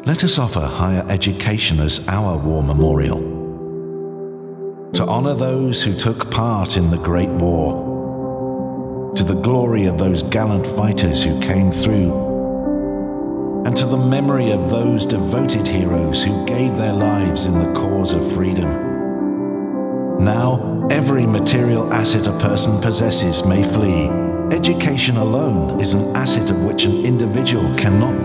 let us offer higher education as our war memorial. To honor those who took part in the Great War, to the glory of those gallant fighters who came through, and to the memory of those devoted heroes who gave their lives in the cause of freedom. Now, every material asset a person possesses may flee. Education alone is an asset of which an individual cannot